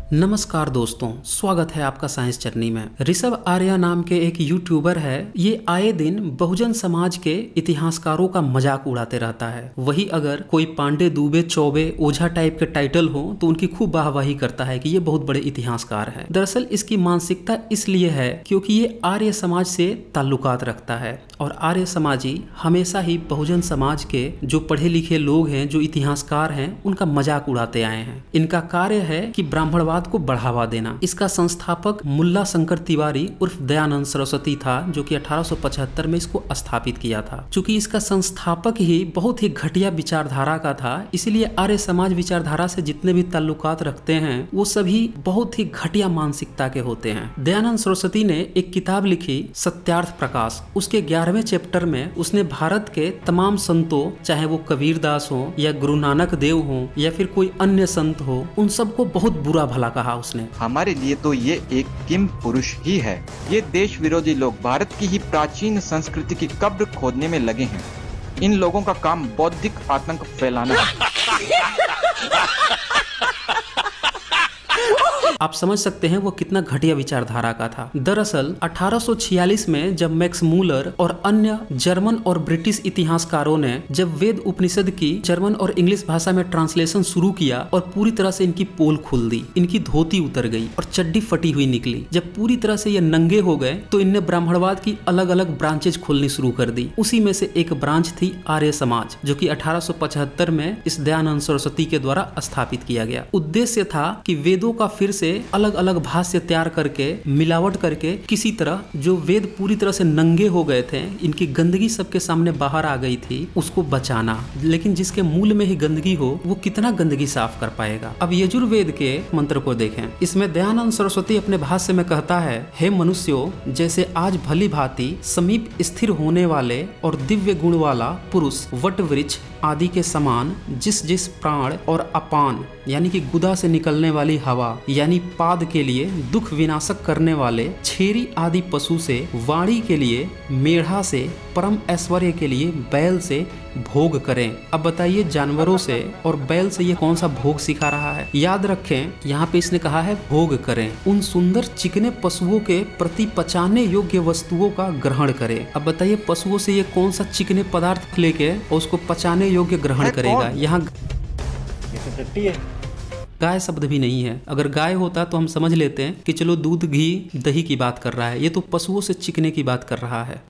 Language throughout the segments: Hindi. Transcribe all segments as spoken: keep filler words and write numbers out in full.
नमस्कार दोस्तों, स्वागत है आपका साइंस जर्नी में। ऋषभ आर्या नाम के एक यूट्यूबर है। ये आए दिन बहुजन समाज के इतिहासकारों का मजाक उड़ाते रहता है। वही अगर कोई पांडे, दुबे, चौबे, ओझा टाइप के टाइटल हो तो उनकी खूब वाहवाही करता है कि ये बहुत बड़े इतिहासकार हैं। दरअसल इसकी मानसिकता इसलिए है क्योंकि ये आर्य समाज से ताल्लुकात रखता है और आर्य समाजी हमेशा ही बहुजन समाज के जो पढ़े लिखे लोग हैं, जो इतिहासकार हैं, उनका मजाक उड़ाते आए हैं। इनका कार्य है कि ब्राह्मणवाद को बढ़ावा देना। इसका संस्थापक मुल्ला शंकर तिवारी उर्फ दयानंद सरस्वती था, जो कि अठारह सौ पचहत्तर में इसको स्थापित किया था। चूंकि इसका संस्थापक ही बहुत ही घटिया विचारधारा का था, इसलिए आर्य समाज विचारधारा से जितने भी ताल्लुकात रखते हैं वो सभी बहुत ही घटिया मानसिकता के होते हैं। दयानंद सरस्वती ने एक किताब लिखी, सत्यार्थ प्रकाश। उसके ग्यारहवें चैप्टर में उसने भारत के तमाम संतों, चाहे वो कबीरदास हो या गुरु नानक देव हो या फिर कोई अन्य संत हो, उन सबको बहुत बुरा भला कहा उसने। हमारे लिए तो ये एक किम पुरुष ही है। ये देश विरोधी लोग भारत की ही प्राचीन संस्कृति की कब्र खोदने में लगे हैं। इन लोगों का काम बौद्धिक आतंक फैलाना है। आप समझ सकते हैं वो कितना घटिया विचारधारा का था। दरअसल अठारह सौ छियालीस में जब मैक्स मूलर और अन्य जर्मन और ब्रिटिश इतिहासकारों ने जब वेद उपनिषद की जर्मन और इंग्लिश भाषा में ट्रांसलेशन शुरू किया और पूरी तरह से इनकी पोल खुल दी, इनकी धोती उतर गई और चड्डी फटी हुई निकली। जब पूरी तरह से ये नंगे हो गए तो इनने ब्राह्मणवाद की अलग अलग ब्रांचेज खोलनी शुरू कर दी। उसी में से एक ब्रांच थी आर्य समाज, जो कि अठारह सौ पचहत्तर में इस दयानंद सरस्वती के द्वारा स्थापित किया गया। उद्देश्य था कि वेदों का फिर से अलग अलग भाष्य तैयार करके, मिलावट करके, किसी तरह जो वेद पूरी तरह से नंगे हो गए थे, इनकी गंदगी सबके सामने बाहर आ गई थी, उसको बचाना। लेकिन जिसके मूल में ही गंदगी हो वो कितना गंदगी साफ कर पाएगा। अब यजुर्वेद के मंत्र को देखें। इसमें दयानंद सरस्वती अपने भाष्य में कहता है, हे मनुष्यों, जैसे आज भली भांति समीप स्थिर होने वाले और दिव्य गुण वाला पुरुष वट वृक्ष आदि के समान जिस जिस प्राण और अपान यानी कि गुदा से निकलने वाली हवा यानी पाद के लिए दुख विनाशक करने वाले छेरी आदि पशु से, वाणी के लिए मेढ़ा से, परम ऐश्वर्य के लिए बैल से भोग करें। अब बताइए, जानवरों से और बैल से ये कौन सा भोग सिखा रहा है? याद रखें, यहाँ पे इसने कहा है भोग करें। उन सुंदर चिकने पशुओं के प्रति पचाने योग्य वस्तुओं का ग्रहण करें। अब बताइए, पशुओं से ये कौन सा चिकने पदार्थ लेके और उसको पचाने योग्य ग्रहण करेगा? यहाँ गाय शब्द भी नहीं है। अगर गाय होता तो हम समझ लेते हैं कि चलो दूध, घी, दही की बात कर रहा है। ये तो पशुओं से चिकने की बात कर रहा है।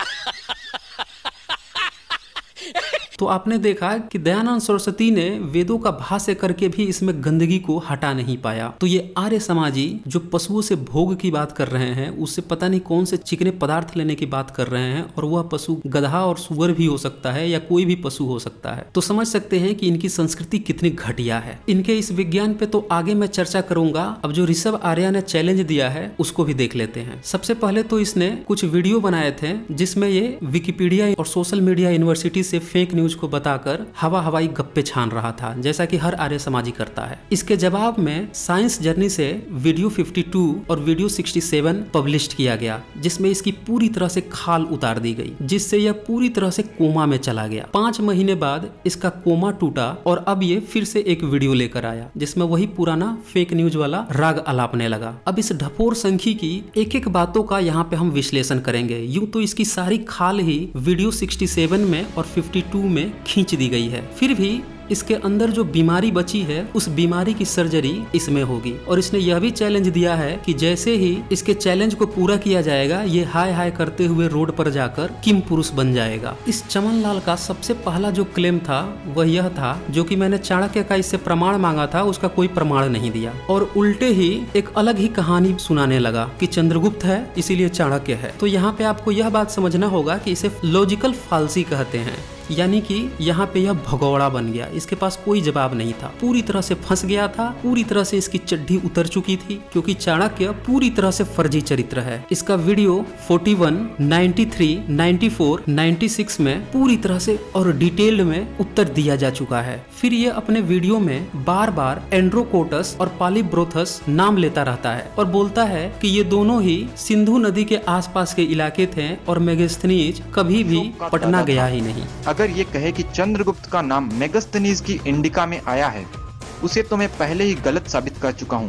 तो आपने देखा कि दयानंद सरस्वती ने वेदों का भाष्य करके भी इसमें गंदगी को हटा नहीं पाया। तो ये आर्य समाजी जो पशुओं से भोग की बात कर रहे हैं, उससे पता नहीं कौन से चिकने पदार्थ लेने की बात कर रहे हैं, और वह पशु गधा और सुअर भी हो सकता है या कोई भी पशु हो सकता है। तो समझ सकते हैं कि इनकी संस्कृति कितनी घटिया है। इनके इस विज्ञान पे तो आगे मैं चर्चा करूंगा। अब जो ऋषभ आर्या ने चैलेंज दिया है उसको भी देख लेते हैं। सबसे पहले तो इसने कुछ वीडियो बनाए थे जिसमें ये विकिपीडिया और सोशल मीडिया यूनिवर्सिटी से फेक न्यूज को बताकर हवा हवाई गप्पे छान रहा था, जैसा कि हर आर्य समाजी करता है। इसके जवाब में साइंस जर्नी से वीडियो बावन और वीडियो सड़सठ पब्लिश किया गया, जिसमें इसकी पूरी तरह से खाल उतार दी गई, जिससे यह पूरी तरह से कोमा में चला गया। पांच महीने बाद इसका कोमा टूटा और अब ये फिर से एक वीडियो लेकर आया जिसमें वही पुराना फेक न्यूज वाला राग अलापने लगा। अब इस ढपोर संखी की एक एक बातों का यहाँ पे हम विश्लेषण करेंगे। यूं तो इसकी सारी खाल ही वीडियो सड़सठ में और बावन में खींच दी गई है, फिर भी इसके अंदर जो बीमारी बची है उस बीमारी की सर्जरी इसमें होगी। और इसने यह भी चैलेंज दिया है कि जैसे ही इसके चैलेंज को पूरा किया जाएगा, ये हाय हाय करते हुए रोड पर जाकर किम पुरुष बन जाएगा। इस चमन लाल का सबसे पहला जो क्लेम था वह यह था, जो कि मैंने चाणक्य का इससे प्रमाण मांगा था, उसका कोई प्रमाण नहीं दिया और उल्टे ही एक अलग ही कहानी सुनाने लगा कि चंद्रगुप्त है इसीलिए चाणक्य है। तो यहाँ पे आपको यह बात समझना होगा कि इसे लॉजिकल फालसी कहते हैं, यानी कि यहाँ पे यह भगौड़ा बन गया। इसके पास कोई जवाब नहीं था, पूरी तरह से फंस गया था, पूरी तरह से इसकी चड्डी उतर चुकी थी, क्योंकि चाणक्य पूरी तरह से फर्जी चरित्र है। इसका वीडियो इकतालीस, तिरानवे, चौरानवे, छियानवे में पूरी तरह से और डिटेल्ड में उत्तर दिया जा चुका है। फिर ये अपने वीडियो में बार बार एंड्रोकोटस और पालीब्रोथस नाम लेता रहता है और बोलता है कि ये दोनों ही सिंधु नदी के आसपास के इलाके थे और मेगास्थनीज कभी भी पटना गया ही नहीं। अगर ये कहे कि चंद्रगुप्त का नाम मेगास्थनीज की इंडिका में आया है, उसे तो मैं पहले ही गलत साबित कर चुका हूँ।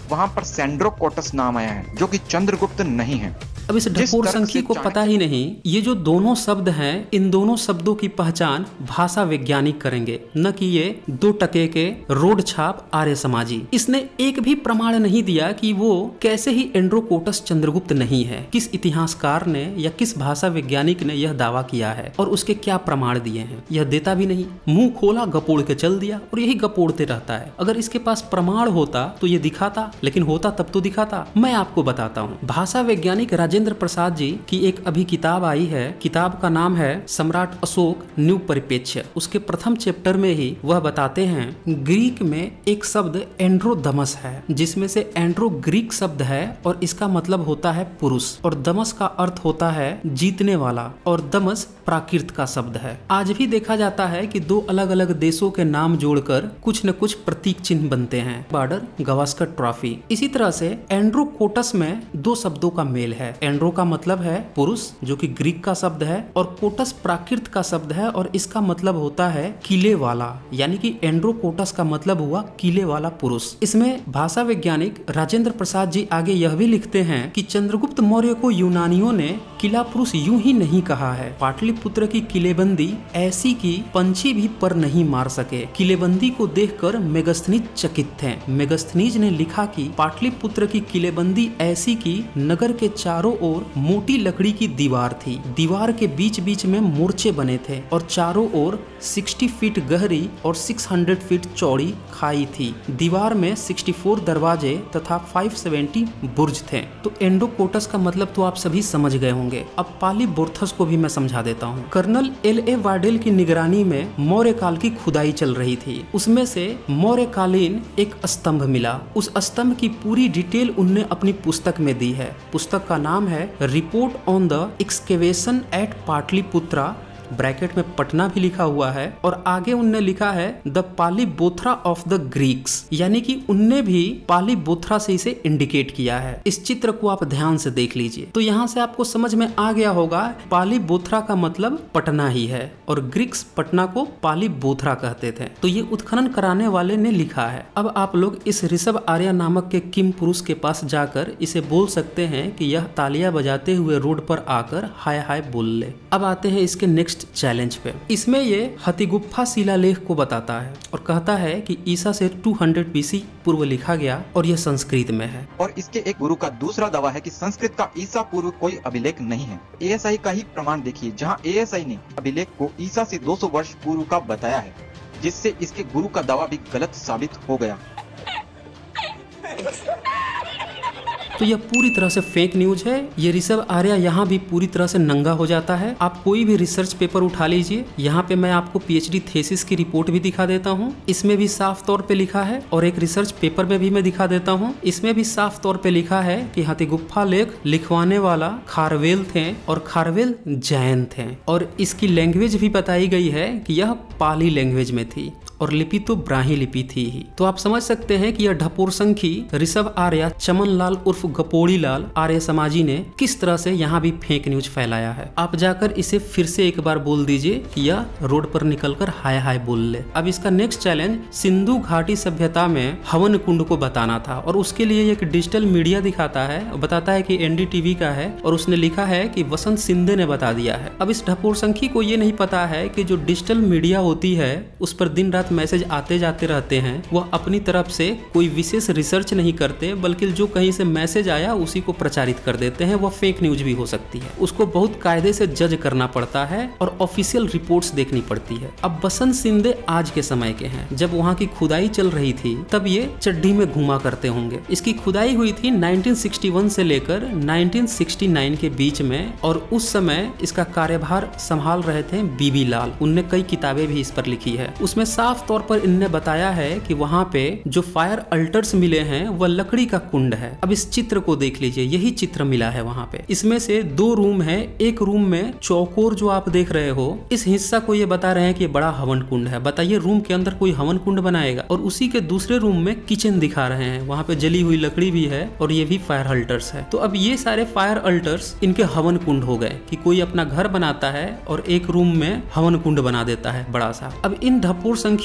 वहाँ पर सैंड्रोकोटस नाम आया है, जो कि चंद्रगुप्त नहीं है। अब इस ढपोरसंखी को पता ही नहीं ये जो दोनों शब्द हैं, इन दोनों शब्दों की पहचान भाषा वैज्ञानिक करेंगे, न कि ये दो टके के रोड छाप आर्य समाजी। इसने एक भी प्रमाण नहीं दिया कि वो कैसे ही एंड्रोकोटस चंद्रगुप्त नहीं है। किस इतिहासकार ने या किस भाषा वैज्ञानिक ने यह दावा किया है और उसके क्या प्रमाण दिए हैं, यह देता भी नहीं। मुंह खोला, गपोड़ के चल दिया और यही गपोड़ते रहता है। अगर इसके पास प्रमाण होता तो ये दिखाता, लेकिन होता तब तो दिखाता। मैं आपको बताता हूँ, भाषा वैज्ञानिक राजेंद्र प्रसाद जी की एक अभी किताब आई है। किताब का नाम है सम्राट अशोक न्यू परिप्रेक्ष्य। उसके प्रथम चैप्टर में ही वह बताते हैं ग्रीक में एक शब्द एंड्रोदमस है, जिसमें से एंड्रो ग्रीक शब्द है और इसका मतलब होता है पुरुष, और दमस का अर्थ होता है जीतने वाला, और दमस प्राकृत का शब्द है। आज भी देखा जाता है कि दो अलग अलग देशों के नाम जोड़कर कुछ न कुछ प्रतीक चिन्ह बनते हैं। Border, Gavaskar trophy. इसी तरह से एंड्रोकोटस में दो शब्दों का मेल है। एंड्रो का मतलब है पुरुष, जो कि ग्रीक का शब्द है, और कोटस प्राकृत का शब्द है और इसका मतलब होता है किले वाला, यानी कि एंड्रोकोटस का मतलब हुआ किले वाला पुरुष। इसमें भाषा वैज्ञानिक राजेंद्र प्रसाद जी आगे यह भी लिखते हैं कि चंद्रगुप्त मौर्य को यूनानियों ने किला पुरुष यूं ही नहीं कहा है। पाटलिपुत्र की किलेबंदी ऐसी की पंछी भी पर नहीं मार सके। किलेबंदी को देखकर मेगस्थनीज चकित थे। मेगस्थनीज ने लिखा कि पाटलिपुत्र की किलेबंदी ऐसी की नगर के चारों ओर मोटी लकड़ी की दीवार थी। दीवार के बीच बीच में मोर्चे बने थे और चारों ओर साठ फीट गहरी और छह सौ फीट चौड़ी खाई थी। दीवार में चौंसठ दरवाजे तथा पाँच सौ सत्तर बुर्ज थे। तो एंड्रोकोटस का मतलब तो आप सभी समझ गए होंगे। अब पालीबोर्थस को भी मैं समझा देता हूँ। कर्नल एल ए वार्डेल की निगरानी में मौर्य काल की खुदाई चल रही थी। उसमें से मौर्यकालीन एक स्तंभ मिला। उस स्तंभ की पूरी डिटेल उनने अपनी पुस्तक में दी है। पुस्तक का नाम है report on the excavation at Pataliputra, bracket में पटना भी लिखा हुआ है, और आगे उनने लिखा है the Palibothra of the Greeks, यानी कि उनने भी पालीबोथ्रा से इसे इंडिकेट किया है। इस चित्र को आप ध्यान से देख लीजिए तो यहाँ से आपको समझ में आ गया होगा पालीबोथ्रा का मतलब पटना ही है और ग्रीक्स पटना को पालीबोथ्रा कहते थे। तो ये उत्खनन कराने वाले ने लिखा है। अब आप लोग इस ऋषभ आर्य नामक के किम पुरुष के पास जाकर इसे बोल सकते हैं कि यह तालियां बजाते हुए रोड पर आकर हाय हाय बोल ले। अब आते हैं इसके नेक्स्ट चैलेंज पे। इसमें ये हतिगुप्फा शिलालेख को बताता है और कहता है कि ईसा से दो सौ बीसी पूर्व लिखा गया और यह संस्कृत में है। और इसके एक गुरु का दूसरा दावा है कि संस्कृत का ईसा पूर्व कोई अभिलेख नहीं है। ए एस आई का ही प्रमाण देखिए, जहां ए एस आई ने अभिलेख को ईसा से दो सौ वर्ष पूर्व का बताया है, जिससे इसके गुरु का दावा भी गलत साबित हो गया। तो यह पूरी तरह से फेक न्यूज है। ये ऋषभ आर्य यहाँ भी पूरी तरह से नंगा हो जाता है। आप कोई भी रिसर्च पेपर उठा लीजिए, यहाँ पे मैं आपको पीएचडी थीसिस की रिपोर्ट भी दिखा देता हूँ। इसमें भी साफ तौर पे लिखा है, और एक रिसर्च पेपर में भी मैं दिखा देता हूँ। इसमें भी साफ तौर पे लिखा है कि हतिगुप्फा लेख लिखवाने वाला खारवेल थे और खारवेल जैन थे, और इसकी लैंग्वेज भी बताई गई है कि यह पाली लैंग्वेज में थी और लिपि तो ब्राह्मी लिपि थी ही। तो आप समझ सकते हैं कि यह ढपोरसंखी ऋषभ आर्य चमन लाल उर्फ गपोड़ी लाल आर्य समाजी ने किस तरह से यहाँ भी फेक न्यूज फैलाया है। आप जाकर इसे फिर से एक बार बोल दीजिए कि यह रोड पर निकलकर हाय हाय बोल ले। अब इसका नेक्स्ट चैलेंज सिंधु घाटी सभ्यता में हवन कुंड को बताना था, और उसके लिए एक डिजिटल मीडिया दिखाता है, बताता है कि एनडीटीवी का है, और उसने लिखा है कि वसंत सिंधे ने बता दिया है। अब इस ढपोरसंखी को ये नहीं पता है कि जो डिजिटल मीडिया होती है उस पर दिन रात मैसेज आते जाते रहते हैं। वह अपनी तरफ से कोई विशेष रिसर्च नहीं करते, बल्कि जो कहीं से मैसेज आया उसी को प्रचारित कर देते हैं। वह फेक न्यूज भी हो सकती है। उसको बहुत कायदे से जज करना पड़ता है और ऑफिशियल रिपोर्ट्स देखनी पड़ती है। अब बसंत सिंधे आज के समय के हैं। जब वहाँ की खुदाई चल रही थी तब ये चड्डी में घुमा करते होंगे। इसकी खुदाई हुई थी उन्नीस सौ इकसठ से लेकर उन्नीस सौ उनहत्तर के बीच में, और उस समय इसका कार्यभार संभाल रहे थे बीबी लाल। उनने कई किताबें भी इस पर लिखी है। उसमें साफ तौर पर इनने बताया है कि वहाँ पे जो फायर अल्टर्स मिले हैं वह लकड़ी का कुंड है। अब इस चित्र को देख लीजिए, यही चित्र मिला है वहाँ पे। इसमें से दो रूम है। एक रूम में चौकोर जो आप देख रहे हो, इस हिस्सा को ये बता रहे हैं कि बड़ा हवन कुंड है। बताइए रूम के अंदर कोई हवन कुंड बनाएगा? और उसी के दूसरे रूम में किचन दिखा रहे हैं, वहाँ पे जली हुई लकड़ी भी है और ये भी फायर अल्टर्स है। तो अब ये सारे फायर अल्टर्स इनके हवन कुंड हो गए कि कोई अपना घर बनाता है और एक रूम में हवन कुंड बना देता है बड़ा सा। अब इन ढपोरसंखियों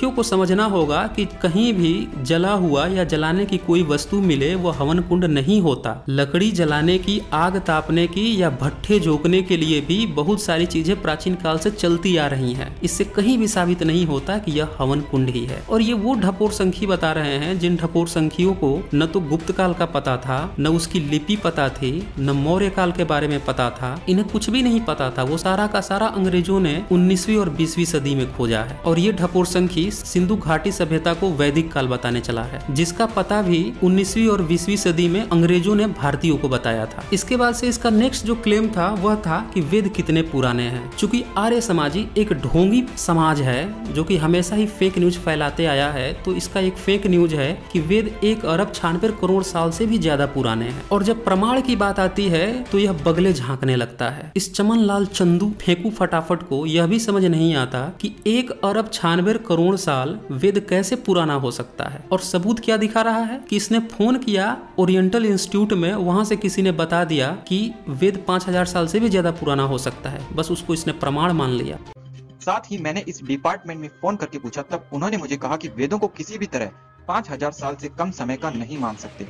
संखियों को समझना होगा कि कहीं भी जला हुआ या जलाने की कोई वस्तु मिले वो हवन कुंड नहीं होता। लकड़ी जलाने की, आग तापने की या भट्ठे झोंकने के लिए भी बहुत सारी चीजें प्राचीन काल से चलती आ रही हैं। इससे कहीं भी साबित नहीं होता कि यह हवन कुंड ही है। और ये वो ढपोर संखी बता रहे हैं जिन ढपोर संखियों को न तो गुप्त काल का पता था, न उसकी लिपि पता थी, न मौर्य काल के बारे में पता था। इन्हें कुछ भी नहीं पता था। वो सारा का सारा अंग्रेजों ने उन्नीसवीं और बीसवीं सदी में खोजा है। और ये ढपोर संखी सिंधु घाटी सभ्यता को वैदिक काल बताने चला है, जिसका पता भी उन्नीसवीं और बीसवीं सदी में अंग्रेजों ने भारतीयों को बताया था। इसके बाद से इसका नेक्स्ट जो क्लेम था वह था कि वेद कितने पुराने हैं। चूंकि आर्य समाजी एक ढोंगी समाज है जो कि हमेशा ही फेक न्यूज फैलाते आया है, तो इसका एक फेक न्यूज है कि वेद एक अरब छियानवे करोड़ साल से भी ज्यादा पुराने हैं। और जब प्रमाण की बात आती है तो यह बगले झांकने लगता है। इस चमन लाल चंदू फेंकू फटाफट को यह भी समझ नहीं आता कि एक अरब छियानवे करोड़ साल वेद कैसे पुराना हो सकता है। और सबूत क्या दिखा रहा है कि इसने फोन किया ओरिएंटल इंस्टीट्यूट में, वहां से किसी ने बता दिया कि वेद पांच हजार साल से भी ज्यादा पुराना हो सकता है। बस उसको इसने प्रमाण मान लिया। साथ ही मैंने इस डिपार्टमेंट में फोन करके पूछा, तब उन्होंने मुझे कहा कि वेदों को किसी भी तरह पाँच हजार साल से कम समय का नहीं मान सकते।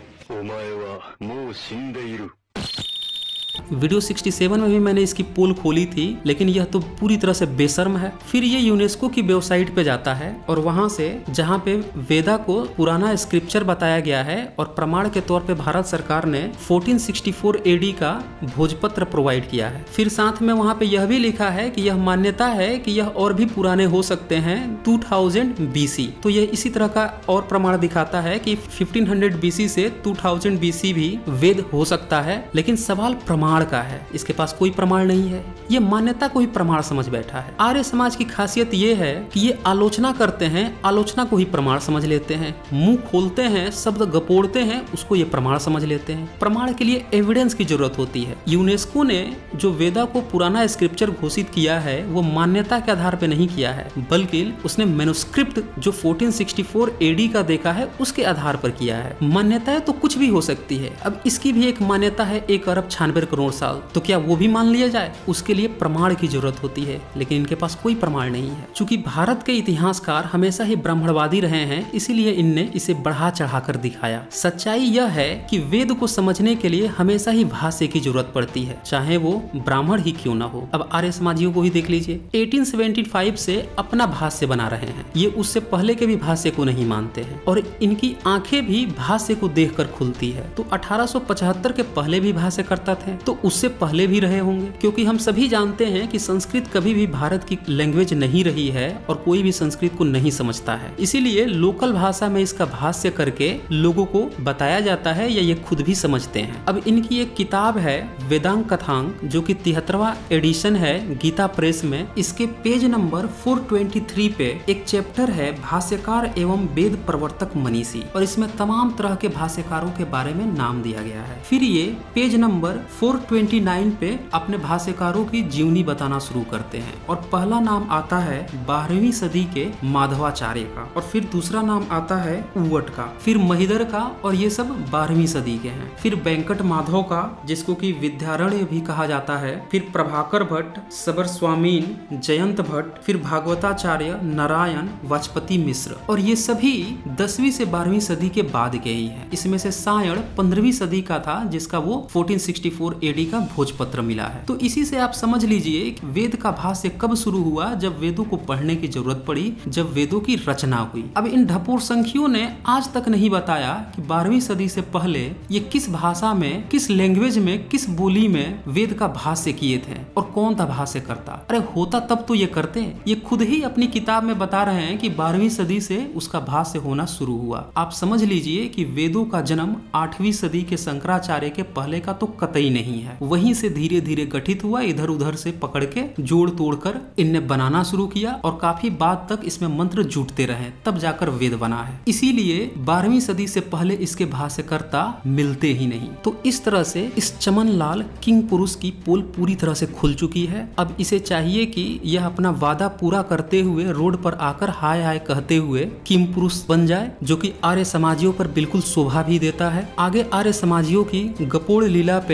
वीडियो सड़सठ में भी मैंने इसकी पोल खोली थी, लेकिन यह तो पूरी तरह से बेशर्म है। फिर ये यूनेस्को की वेबसाइट पे जाता है और वहां से जहां पे वेदा को पुराना स्क्रिप्चर बताया गया है और प्रमाण के तौर पे भारत सरकार ने चौदह सौ चौंसठ एडी का भोजपत्र प्रोवाइड किया है। फिर साथ में वहां पे यह भी लिखा है कि यह मान्यता है कि यह और भी पुराने हो सकते हैं दो हज़ार बीसी। तो यह इसी तरह का और प्रमाण दिखाता है कि पंद्रह सौ बीसी से दो हज़ार बीसी भी वेद हो सकता है। लेकिन सवाल प्रमाण का है, इसके पास कोई प्रमाण नहीं है। ये मान्यता को ही प्रमाण समझ बैठा है। आर्य समाज की खासियत ये है कि ये आलोचना करते हैं, आलोचना को ही प्रमाण समझ लेते हैं। मुंह खोलते हैं, शब्द गपोड़ते हैं, उसको ये प्रमाण समझ लेते हैं। प्रमाण के लिए एविडेंस की जरूरत होती है। यूनेस्को ने जो वेदा को पुराना स्क्रिप्चर घोषित किया है वो मान्यता के आधार पर नहीं किया है, बल्कि उसने मैन्युस्क्रिप्ट जो चौदह सौ चौंसठ एडी का देखा है उसके आधार पर किया है। मान्यताएं तो कुछ भी हो सकती है। अब इसकी भी एक मान्यता है एक अरब छियानवे करोड़ साल, तो क्या वो भी मान लिया जाए? उसके लिए प्रमाण की जरूरत होती है, लेकिन इनके पास कोई प्रमाण नहीं है। चूंकि भारत के इतिहासकार हमेशा ही ब्राह्मणवादी रहे हैं, इसीलिए इनने इसे बढ़ा चढ़ाकर दिखाया। सच्चाई यह है कि वेद को समझने के लिए हमेशा ही भाष्य की जरूरत पड़ती है, चाहे वो ब्राह्मण ही क्यों ना हो। अब आर्य समाजियों को ही देख लीजिए, अठारह सौ पचहत्तर से अपना भाष्य बना रहे हैं। ये उससे पहले के भी भाष्य को नहीं मानते हैं और इनकी आंखें भी भाष्य को देखकर खुलती है। तो अठारह सौ पचहत्तर के पहले भी भाष्य करता थे, तो उससे पहले भी रहे होंगे, क्योंकि हम सभी जानते हैं कि संस्कृत कभी भी भारत की लैंग्वेज नहीं रही है और कोई भी संस्कृत को नहीं समझता है। इसीलिए लोकल भाषा में इसका भाष्य करके लोगों को बताया जाता है या ये खुद भी समझते हैं। अब इनकी एक किताब है वेदांग कथांग, जो कि तिहत्तरवां एडिशन है गीता प्रेस में। इसके पेज नंबर चार सौ तेईस पे एक चैप्टर है भाष्यकार एवं वेद प्रवर्तक मनीषी, और इसमें तमाम तरह के भाष्यकारों के बारे में नाम दिया गया है। फिर ये पेज नंबर चार सौ उनतीस पे अपने भाष्यकारों की जीवनी बताना शुरू करते हैं और पहला नाम आता है बारहवीं सदी के माधवाचार्य का, और फिर दूसरा नाम आता है उवट का, फिर महिदर का, और ये सब बारहवीं सदी के हैं। फिर वेंकट माधव का, जिसको कि विद्यारण्य भी कहा जाता है, फिर प्रभाकर भट्ट, सबर स्वामीन, जयंत भट्ट, फिर भागवताचार्य, नारायण, वाजपति मिश्र, और ये सभी दसवीं से बारहवीं सदी के बाद के ही हैं। इसमें से सायण पंद्रहवीं सदी का था, जिसका वो चौदह सौ चौंसठ एडी का भोजपत्र मिला है। तो इसी से आप समझ लीजिए कि वेद का भाष्य कब शुरू हुआ, जब वेदों को पढ़ने की जरूरत पड़ी, जब वेदों की रचना हुई। अब इन ढपोर संखियों ने आज तक नहीं बताया कि बारहवीं सदी से पहले ये किस भाषा में, किस लैंग्वेज में, किस बोली में वेद का भाष्य किए थे और कौन था भाष्य करता। अरे होता तब तो ये करते। ये खुद ही अपनी किताब में बता रहे हैं कि बारहवीं सदी से उसका भाष्य होना शुरू हुआ। आप समझ लीजिए कि वेदों का जन्म आठवीं सदी के शंकराचार्य के पहले का तो कतई नहीं है। वहीं से धीरे धीरे गठित हुआ, इधर उधर से पकड़ के जोड़ तोड़ कर इनने बनाना शुरू किया और काफी बाद तक इसमें मंत्र जुटते रहे, तब जाकर वेद बना है। इसीलिए बारहवीं सदी से पहले इसके भाष्यकर्ता मिलते ही नहीं। तो इस तरह से इस चमन लाल किंग पुरुष की पोल पूरी तरह से खुल चुकी है। अब इसे चाहिए कि यह अपना वादा पूरा करते हुए रोड पर आकर हाय हाय कहते हुए किंग पुरुष बन जाए, जो कि आर्य समाजियों पर बिल्कुल शोभा भी देता है। आगे आर्य समाजियों की गपोड़ लीला पे और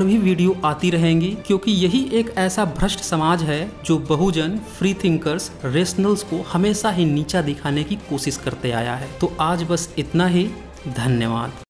भी वीडियो आती रहेंगी, क्योंकि यही एक ऐसा भ्रष्ट समाज है जो बहुजन, फ्री थिंकर्स, रेशनल्स को हमेशा ही नीचा दिखाने की कोशिश करते आया है। तो आज बस इतना ही। धन्यवाद।